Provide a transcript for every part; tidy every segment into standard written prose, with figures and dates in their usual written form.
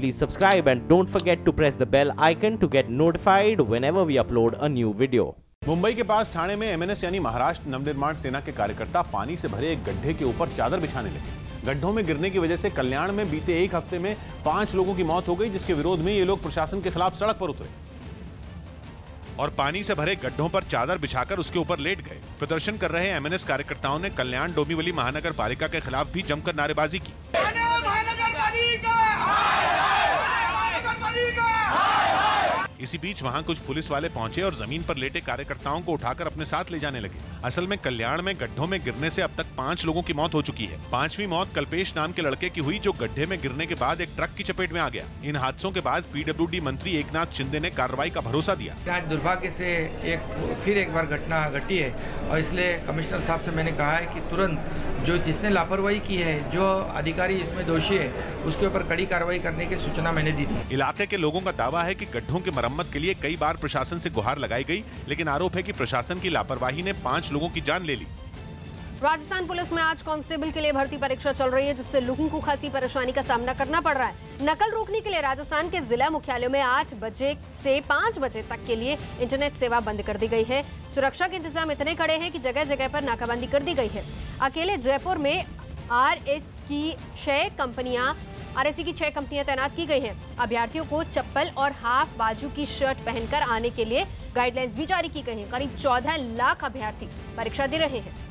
please subscribe and don't forget to press the bell icon to get notified whenever we upload a new video. Mumbai के पास ठाणे में MNS यानी महाराष्ट्र नवनिर्माण सेना के कार्यकर्ता पानी से भरे एक गड्ढे के ऊपर चादर बिछाने लगे। गड्ढों में गिरने की वजह से कल्याण में बीते एक हफ्ते में 5 लोगों की मौत हो गई, जिसके विरोध में ये लोग प्रशासन के खिलाफ सड़क पर उतरे और पानी से भरे गड्ढों पर चादर बिछाकर उसके ऊपर लेट गए। प्रदर्शन कर रहे एमएनएस कार्यकर्ताओं ने कल्याण डोंबिवली महानगर पालिका के खिलाफ भी जमकर नारेबाजी की। इसी बीच वहां कुछ पुलिस वाले पहुंचे और जमीन पर लेटे कार्यकर्ताओं को उठाकर अपने साथ ले जाने लगे। असल में कल्याण में गड्ढों में गिरने से अब तक 5 लोगों की मौत हो चुकी है। 5वीं मौत कल्पेश नाम के लड़के की हुई, जो गड्ढे में गिरने के बाद एक ट्रक की चपेट में आ गया। इन हादसों के बाद पीडब्ल्यूडी मंत्री एकनाथ शिंदे ने कार्रवाई का भरोसा दिया। आज दुर्भाग्य से फिर एक बार घटना घटी है और इसलिए कमिश्नर साहब से मैंने कहा है कि तुरंत जिसने लापरवाही की है, जो अधिकारी इसमें दोषी है, उसके ऊपर कड़ी कार्रवाई करने की सूचना मैंने दी थी। इलाके के लोगों का दावा है कि गड्ढों की मरम्मत के लिए कई बार प्रशासन से गुहार लगाई गई, लेकिन आरोप है कि प्रशासन की लापरवाही ने 5 लोगों की जान ले ली। राजस्थान पुलिस में आज कांस्टेबल के लिए भर्ती परीक्षा चल रही है, जिससे लोगों को खासी परेशानी का सामना करना पड़ रहा है। नकल रोकने के लिए राजस्थान के जिला मुख्यालयों में 8 बजे से 5 बजे तक के लिए इंटरनेट सेवा बंद कर दी गई है। सुरक्षा के इंतजाम इतने कड़े हैं कि जगह जगह पर नाकाबंदी कर दी गई है। अकेले जयपुर में आरएससी की 6 कंपनियां तैनात की गई हैं। अभ्यर्थियों को चप्पल और हाफ बाजू की शर्ट पहनकर आने के लिए गाइडलाइंस भी जारी की गई हैं। करीब 14 लाख अभ्यर्थी परीक्षा दे रहे हैं।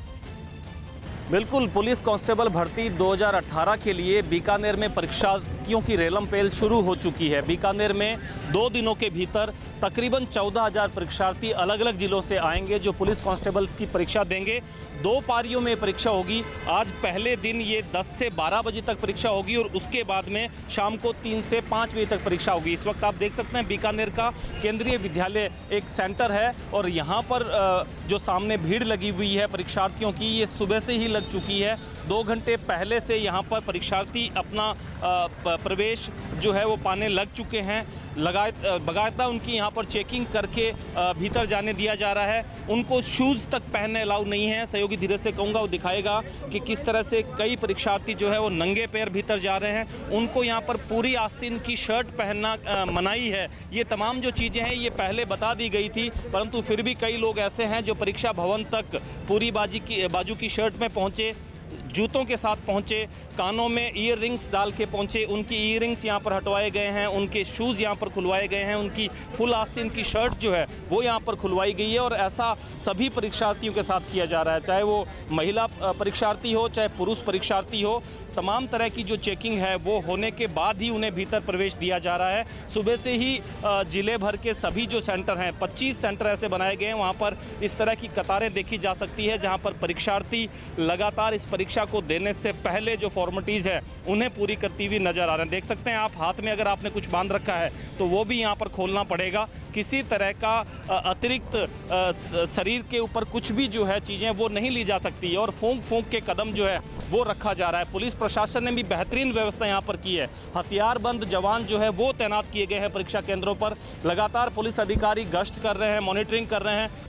बिल्कुल, पुलिस कांस्टेबल भर्ती 2018 के लिए बीकानेर में परीक्षार्थियों की रेलम-पेल शुरू हो चुकी है। बीकानेर में 2 दिनों के भीतर तकरीबन 14,000 परीक्षार्थी अलग अलग जिलों से आएंगे, जो पुलिस कांस्टेबल्स की परीक्षा देंगे। 2 पारियों में परीक्षा होगी। आज पहले दिन ये 10 से 12 बजे तक परीक्षा होगी और उसके बाद में शाम को 3 से 5 बजे तक परीक्षा होगी। इस वक्त आप देख सकते हैं बीकानेर का केंद्रीय विद्यालय एक सेंटर है और यहाँ पर जो सामने भीड़ लगी हुई है परीक्षार्थियों की, ये सुबह से ही लग चुकी है। 2 घंटे पहले से यहाँ पर परीक्षार्थी अपना प्रवेश जो है वो पाने लग चुके हैं। बाकायदा उनकी यहाँ पर चेकिंग करके भीतर जाने दिया जा रहा है। उनको शूज़ तक पहनने अलाउ नहीं है। सहयोगी धीरज से कहूँगा, वो दिखाएगा कि किस तरह से कई परीक्षार्थी जो है वो नंगे पैर भीतर जा रहे हैं। उनको यहाँ पर पूरी आस्तीन की शर्ट पहनना मनाही है। ये तमाम जो चीज़ें हैं ये पहले बता दी गई थी, परंतु फिर भी कई लोग ऐसे हैं जो परीक्षा भवन तक पूरी बाजू की शर्ट में पहुँचे, जूतों के साथ पहुंचे, कानों में ईयर रिंग्स डाल के पहुंचे। उनकी ईयर रिंग्स यहाँ पर हटवाए गए हैं, उनके शूज़ यहाँ पर खुलवाए गए हैं, उनकी फुल आस्तीन की शर्ट जो है वो यहाँ पर खुलवाई गई है। और ऐसा सभी परीक्षार्थियों के साथ किया जा रहा है, चाहे वो महिला परीक्षार्थी हो चाहे पुरुष परीक्षार्थी हो। तमाम तरह की जो चेकिंग है वो होने के बाद ही उन्हें भीतर प्रवेश दिया जा रहा है। सुबह से ही जिले भर के सभी जो सेंटर हैं, 25 सेंटर ऐसे बनाए गए हैं, वहाँ पर इस तरह की कतारें देखी जा सकती है, जहाँ पर परीक्षार्थी लगातार इस परीक्षा को देने से पहले जो फॉर्मेलिटीज़ है उन्हें पूरी करती हुई नजर आ रहे हैं। देख सकते हैं आप, हाथ में अगर आपने कुछ बांध रखा है तो वो भी यहाँ पर खोलना पड़ेगा। किसी तरह का अतिरिक्त शरीर के ऊपर कुछ भी जो है चीज़ें वो नहीं ली जा सकती और फूंक के कदम जो है वो रखा जा रहा है। पुलिस प्रशासन ने भी बेहतरीन व्यवस्था यहाँ पर की है। हथियारबंद जवान जो है वो तैनात किए गए हैं परीक्षा केंद्रों पर। लगातार पुलिस अधिकारी गश्त कर रहे हैं, मॉनिटरिंग कर रहे हैं।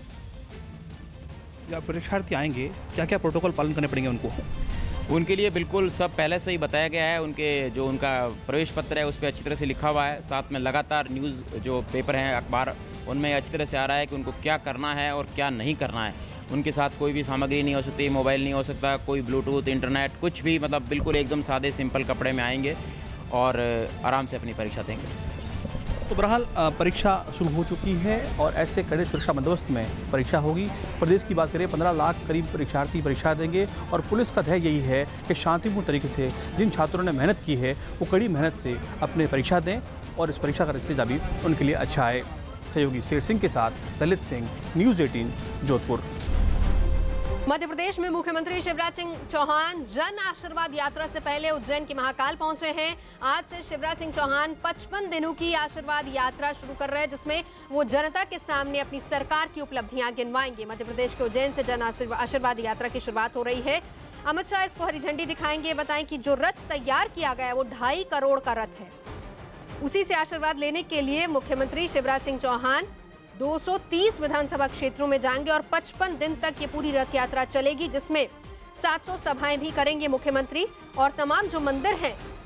जब परीक्षार्थी आएंगे क्या क्या प्रोटोकॉल पालन करने पड़ेंगे उनको? उनके लिए बिल्कुल सब पहले से ही बताया गया है। उनका प्रवेश पत्र है उस पर अच्छी तरह से लिखा हुआ है। साथ में लगातार न्यूज़ जो पेपर हैं, अखबार, उनमें अच्छी तरह से आ रहा है कि उनको क्या करना है और क्या नहीं करना है। उनके साथ कोई भी सामग्री नहीं हो सकती, मोबाइल नहीं हो सकता, कोई ब्लूटूथ, इंटरनेट, कुछ भी, मतलब बिल्कुल एकदम सादे सिंपल कपड़े में आएंगे और आराम से अपनी परीक्षा देंगे। तो बहरहाल परीक्षा शुरू हो चुकी है और ऐसे कड़े सुरक्षा बंदोबस्त में परीक्षा होगी। प्रदेश की बात करें, 15 लाख करीब परीक्षार्थी परीक्षा देंगे और पुलिस का ध्येय यही है कि शांतिपूर्ण तरीके से जिन छात्रों ने मेहनत की है वो कड़ी मेहनत से अपने परीक्षा दें और इस परीक्षा का नतीजा भी उनके लिए अच्छा आए। सहयोगी शेर सिंह के साथ ललित सिंह, न्यूज़ 18 जोधपुर। मध्य प्रदेश में मुख्यमंत्री शिवराज सिंह चौहान जन आशीर्वाद यात्रा से पहले उज्जैन के महाकाल पहुंचे हैं। आज से शिवराज सिंह चौहान 55 दिनों की आशीर्वाद यात्रा शुरू कर रहे हैं, जिसमें वो जनता के सामने अपनी सरकार की उपलब्धियां गिनवाएंगे। मध्य प्रदेश के उज्जैन से जन आशीर्वाद यात्रा की शुरुआत हो रही है। अमित शाह इसको हरी झंडी दिखाएंगे। बताएं कि जो रथ तैयार किया गया है वो 2.5 करोड़ का रथ है। उसी से आशीर्वाद लेने के लिए मुख्यमंत्री शिवराज सिंह चौहान 230 विधानसभा क्षेत्रों में जाएंगे और 55 दिन तक ये पूरी रथ यात्रा चलेगी, जिसमें 700 सभाएं भी करेंगे मुख्यमंत्री। और तमाम जो मंदिर हैं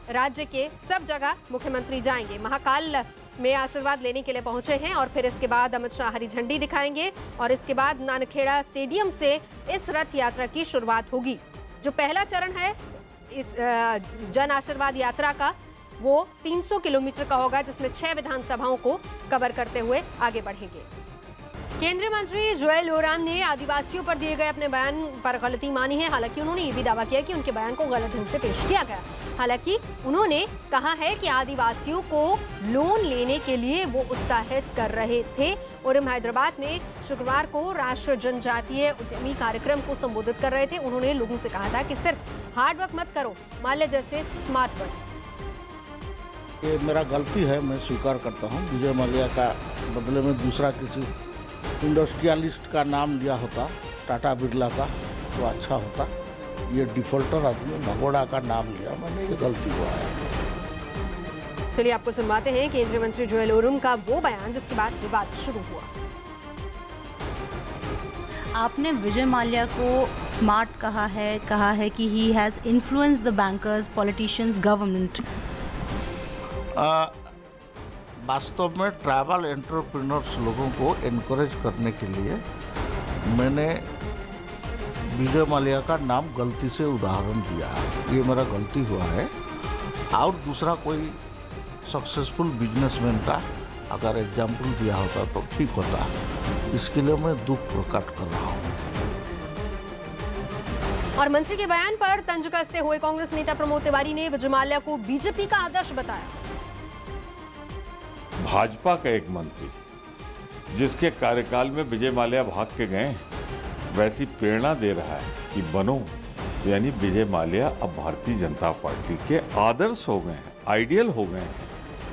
राज्य के सब जगह मुख्यमंत्री जाएंगे। महाकाल में आशीर्वाद लेने के लिए पहुंचे हैं और फिर इसके बाद अमित शाह हरी झंडी दिखाएंगे और इसके बाद नानखेड़ा स्टेडियम से इस रथ यात्रा की शुरुआत होगी। जो पहला चरण है इस जन आशीर्वाद यात्रा का वो 300 किलोमीटर का होगा, जिसमें 6 विधानसभाओं को कवर करते हुए आगे बढ़ेंगे। केंद्रीय मंत्री जुएल ओराम ने आदिवासियों पर दिए गए अपने बयान पर गलती मानी है। हालांकि उन्होंने ये भी दावा किया कि उनके बयान को गलत ढंग से पेश किया गया। हालांकि उन्होंने कहा है कि आदिवासियों को लोन लेने के लिए वो उत्साहित कर रहे थे। ओराम हैदराबाद में शुक्रवार को राष्ट्रीय जनजातीय उद्यमी कार्यक्रम को संबोधित कर रहे थे। उन्होंने लोगों से कहा था कि सिर्फ हार्ड वर्क मत करो, माल्य जैसे स्मार्ट वर्क। ये मेरा गलती है, मैं स्वीकार करता हूँ। विजय माल्या का बदले में दूसरा किसी इंडस्ट्रियलिस्ट का नाम लिया होता, टाटा बिरला का, तो अच्छा होता। ये डिफॉल्टर आदमी भगोड़ा का नाम लिया मैंने, ये गलती हुआ है। चलिए आपको सुनवाते हैं केंद्रीय मंत्री जुएल ओराम का वो बयान जिसके बाद विवाद शुरू हुआ। आपने विजय माल्या को स्मार्ट कहा है कि he has influenced the bankers, politicians, government. वास्तव में ट्रैवल एंटरप्रेन्योर्स लोगों को एनकरेज करने के लिए मैंने विजय माल्या का नाम गलती से उदाहरण दिया है। ये मेरा गलती हुआ है। और दूसरा कोई सक्सेसफुल बिजनेसमैन का अगर एग्जाम्पल दिया होता तो ठीक होता। इसके लिए मैं दुख प्रकट कर रहा हूँ। और मंत्री के बयान पर तंज कसते हुए कांग्रेस नेता प्रमोद तिवारी ने विजय माल्या को बीजेपी का आदर्श बताया। भाजपा का एक मंत्री जिसके कार्यकाल में विजय माल्या भाग के गए, वैसी प्रेरणा दे रहा है कि बनो, यानी विजय माल्या अब भारतीय जनता पार्टी के आदर्श हो गए हैं, आइडियल हो गए हैं।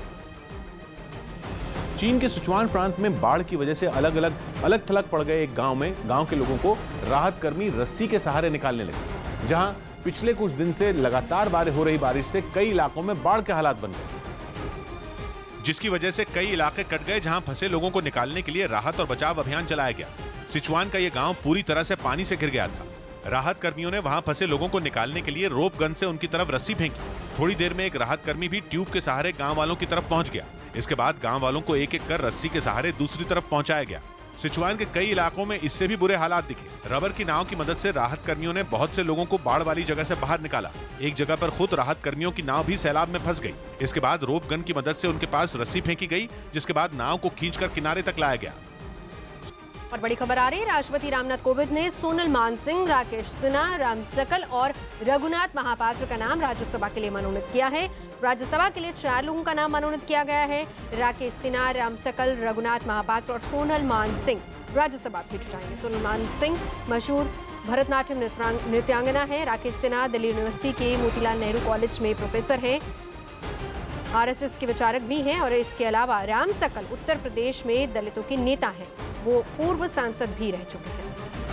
चीन के सिचुआन प्रांत में बाढ़ की वजह से अलग थलग पड़ गए एक गांव में गांव के लोगों को राहत कर्मी रस्सी के सहारे निकालने लगे, जहां पिछले कुछ दिन से लगातार हो रही बारिश से कई इलाकों में बाढ़ के हालात बन गए, जिसकी वजह से कई इलाके कट गए जहां फंसे लोगों को निकालने के लिए राहत और बचाव अभियान चलाया गया। सिचुआन का यह गांव पूरी तरह से पानी से घिर गया था। राहत कर्मियों ने वहां फंसे लोगों को निकालने के लिए रोप गन से उनकी तरफ रस्सी फेंकी। थोड़ी देर में एक राहत कर्मी भी ट्यूब के सहारे गांव वालों की तरफ पहुंच गया। इसके बाद गांव वालों को एक एक कर रस्सी के सहारे दूसरी तरफ पहुंचाया गया। सिचुआन के कई इलाकों में इससे भी बुरे हालात दिखे। रबर की नाव की मदद से राहत कर्मियों ने बहुत से लोगों को बाढ़ वाली जगह से बाहर निकाला। एक जगह पर खुद राहत कर्मियों की नाव भी सैलाब में फंस गई। इसके बाद रोप गन की मदद से उनके पास रस्सी फेंकी गई, जिसके बाद नाव को खींचकर किनारे तक लाया गया। और बड़ी खबर आ रही है, राष्ट्रपति रामनाथ कोविंद ने सोनल मानसिंह, राकेश सिन्हा, राम सकल और रघुनाथ महापात्र का नाम राज्यसभा के लिए मनोनीत किया है। राज्यसभा के लिए 4 लोगों का नाम मनोनीत किया गया है। राकेश सिन्हा, राम सकल, रघुनाथ महापात्र और सोनल मानसिंह राज्यसभा भेज जाएंगे। सोनल मानसिंह मशहूर भरतनाट्यम नृत्यांगना है। राकेश सिन्हा दिल्ली यूनिवर्सिटी के मोतीलाल नेहरू कॉलेज में प्रोफेसर हैं, आरएसएस के विचारक भी हैं। और इसके अलावा राम सकल उत्तर प्रदेश में दलितों के नेता हैं, वो पूर्व सांसद भी रह चुके हैं।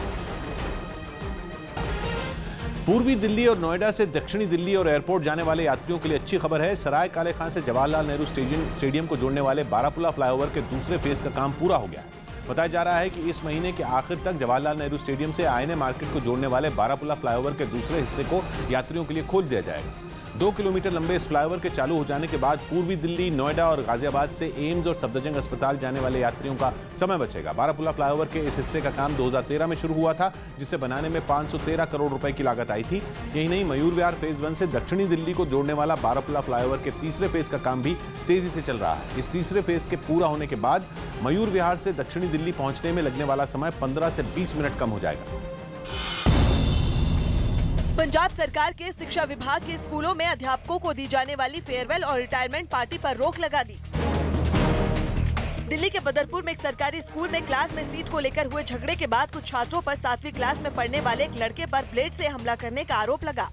पूर्वी दिल्ली और नोएडा से दक्षिणी दिल्ली और एयरपोर्ट जाने वाले यात्रियों के लिए अच्छी खबर है। सराय काले खान से जवाहरलाल नेहरू स्टेडियम को जोड़ने वाले बारापुला फ्लाईओवर के दूसरे फेज का काम पूरा हो गया है। बताया जा रहा है कि इस महीने के आखिर तक जवाहरलाल नेहरू स्टेडियम से आईएनए मार्केट को जोड़ने वाले बारापुला फ्लाईओवर के दूसरे हिस्से को यात्रियों के लिए खोल दिया जाएगा। 2 किलोमीटर लंबे इस फ्लाईओवर के चालू हो जाने के बाद पूर्वी दिल्ली, नोएडा और गाजियाबाद से एम्स और सफदरजंग अस्पताल जाने वाले यात्रियों का समय बचेगा। बारापुला फ्लाईओवर के इस हिस्से का काम 2013 में शुरू हुआ था, जिसे बनाने में 513 करोड़ रुपए की लागत आई थी। यही नहीं, मयूर विहार फेज 1 से दक्षिणी दिल्ली को जोड़ने वाला बारापुला फ्लाईओवर के तीसरे फेज का काम भी तेजी से चल रहा है। इस तीसरे फेज के पूरा होने के बाद मयूर विहार से दक्षिणी दिल्ली पहुंचने में लगने वाला समय 15 से 20 मिनट कम हो जाएगा। पंजाब सरकार के शिक्षा विभाग के स्कूलों में अध्यापकों को दी जाने वाली फेयरवेल और रिटायरमेंट पार्टी पर रोक लगा दी। दिल्ली के बदरपुर में एक सरकारी स्कूल में क्लास में सीट को लेकर हुए झगड़े के बाद कुछ छात्रों पर 7वीं क्लास में पढ़ने वाले एक लड़के पर ब्लेड से हमला करने का आरोप लगा।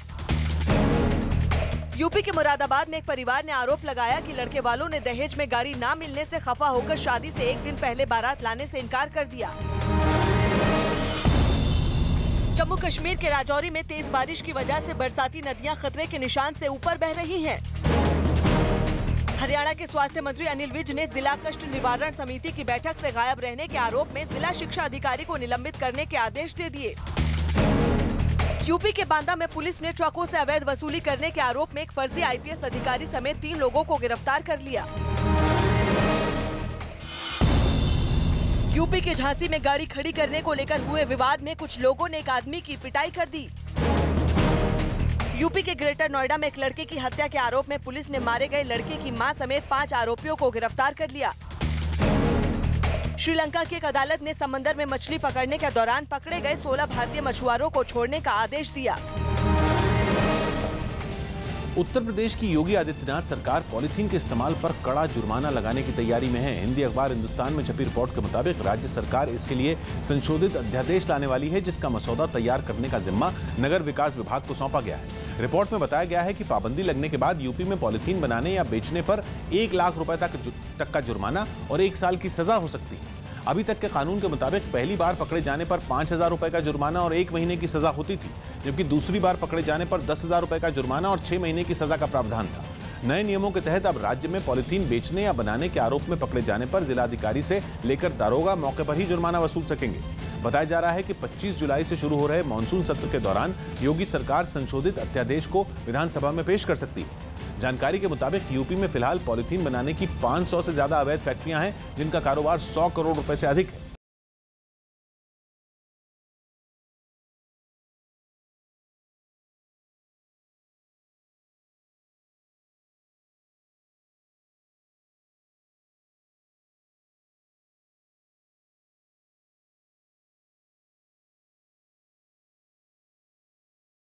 यूपी के मुरादाबाद में एक परिवार ने आरोप लगाया कि लड़के वालों ने दहेज में गाड़ी ना मिलने से खफा होकर शादी से एक दिन पहले बारात लाने से इनकार कर दिया। जम्मू कश्मीर के राजौरी में तेज बारिश की वजह से बरसाती नदियां खतरे के निशान से ऊपर बह रही हैं। हरियाणा के स्वास्थ्य मंत्री अनिल विज ने जिला कष्ट निवारण समिति की बैठक से गायब रहने के आरोप में जिला शिक्षा अधिकारी को निलंबित करने के आदेश दे दिए। यूपी के बांदा में पुलिस ने ट्रकों से अवैध वसूली करने के आरोप में एक फर्जी आईपीएस अधिकारी समेत 3 लोगों को गिरफ्तार कर लिया। यूपी के झांसी में गाड़ी खड़ी करने को लेकर हुए विवाद में कुछ लोगों ने एक आदमी की पिटाई कर दी। यूपी के ग्रेटर नोएडा में एक लड़के की हत्या के आरोप में पुलिस ने मारे गए लड़के की मां समेत 5 आरोपियों को गिरफ्तार कर लिया। श्रीलंका की एक अदालत ने समंदर में मछली पकड़ने के दौरान पकड़े गए 16 भारतीय मछुआरों को छोड़ने का आदेश दिया। उत्तर प्रदेश की योगी आदित्यनाथ सरकार पॉलीथीन के इस्तेमाल पर कड़ा जुर्माना लगाने की तैयारी में है। हिंदी अखबार हिंदुस्तान में छपी रिपोर्ट के मुताबिक राज्य सरकार इसके लिए संशोधित अध्यादेश लाने वाली है, जिसका मसौदा तैयार करने का जिम्मा नगर विकास विभाग को सौंपा गया है। रिपोर्ट में बताया गया है कि पाबंदी लगने के बाद यूपी में पॉलीथीन बनाने या बेचने पर 1 लाख रुपए तक का जुर्माना और 1 साल की सजा हो सकती है। अभी तक के कानून के मुताबिक पहली बार पकड़े जाने पर 5,000 रुपए का जुर्माना और 1 महीने की सजा होती थी, जबकि दूसरी बार पकड़े जाने पर 10,000 रुपए का जुर्माना और 6 महीने की सजा का प्रावधान था। नए नियमों के तहत अब राज्य में पॉलीथीन बेचने या बनाने के आरोप में पकड़े जाने पर जिलाधिकारी से लेकर दारोगा मौके पर ही जुर्माना वसूल सकेंगे। बताया जा रहा है कि 25 जुलाई से शुरू हो रहे मानसून सत्र के दौरान योगी सरकार संशोधित अध्यादेश को विधानसभा में पेश कर सकती है। जानकारी के मुताबिक यूपी में फिलहाल पॉलीथीन बनाने की 500 से ज्यादा अवैध फैक्ट्रियां हैं, जिनका कारोबार 100 करोड़ रुपए से अधिक है।